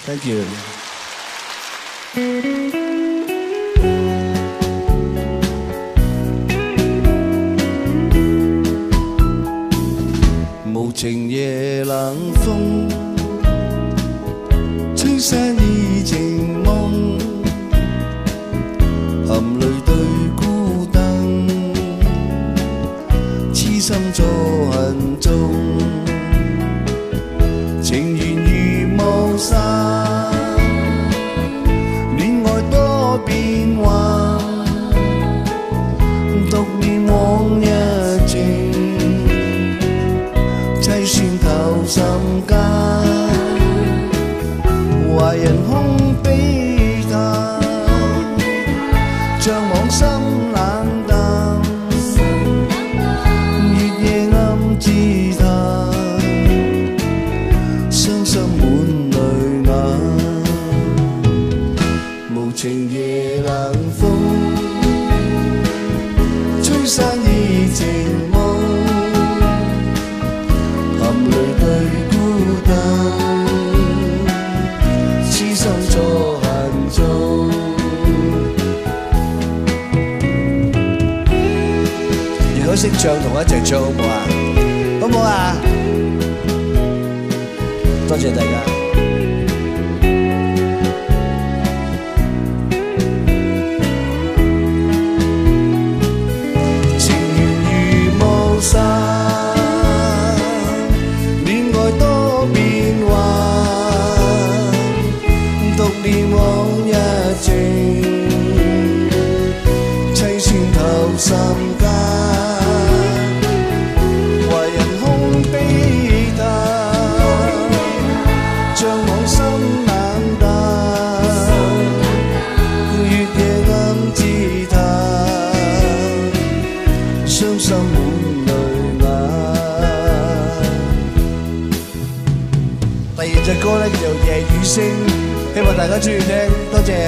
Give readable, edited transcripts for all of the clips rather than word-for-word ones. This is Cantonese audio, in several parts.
Thank you。無情夜冷風，吹散已情夢，含淚對孤燈，痴心做恨蹤，情緣如霧散，戀愛多變幻，獨念往日情。凄酸透心間，懷人空悲嘆，像往心冷淡，月夜暗自嘆，傷心滿淚眼，無情夜冷風，吹散已情夢。含淚對孤燈，痴心作恨蹤。如果識唱，同我一齊唱好唔好啊？好唔好啊？多謝大家。情緣如霧散。往日情，凄酸透心間，懷人空悲嘆，像往心冷淡，月夜暗自嘆，傷心滿淚眼。第二隻歌咧叫做《夜雨聲》。希望大家中意聽，多謝。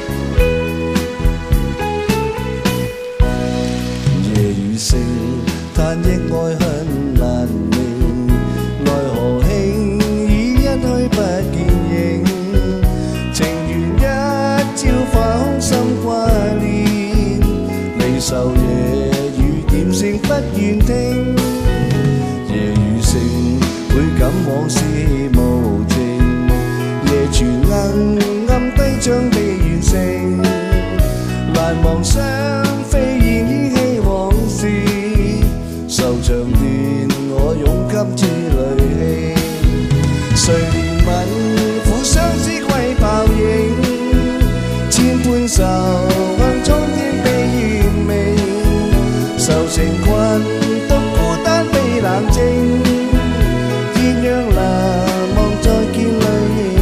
夜雨聲，嘆憶愛恨難明，奈何輕已一去不見影。情緣一朝化空心掛念，離愁夜雨點聲不願聽。夜雨聲，倍感往事無情。夜傳暗低將被完成，難忘雙飛燕依稀往事，愁腸斷我勇給之淚氣，誰憐憫苦相思歸泡影，千般愁向蒼天被懸命，愁成困獨孤單被冷靜，天央難望再見淚影。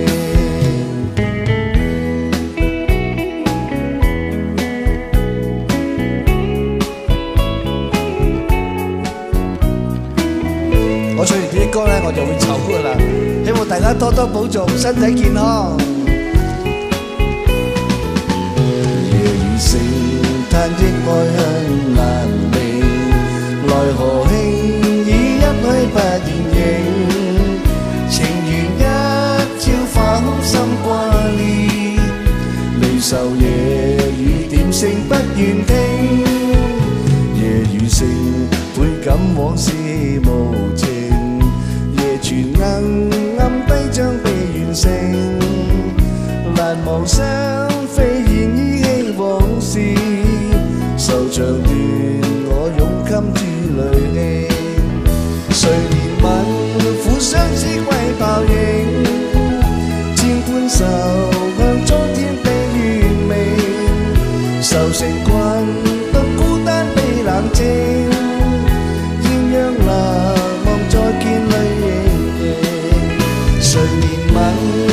我唱完呢啲歌咧，我就會走噶啦。希望大家多多保重，身體健康。夜雨聲，嘆憶愛恨難明，奈何輕已一去不見影。情緣一朝化空心掛念，離愁夜雨點聲不願聽。夜雨聲，倍感往事無情。全暗低將被完成，難忘雙飛燕依稀往事，愁腸斷我勇襟之淚氣，誰憐憫苦相思歸泡影，千般愁向蒼天被懸命，愁成困獨孤單被冷靜，鴛鴦難望再見淚影。誰憐憫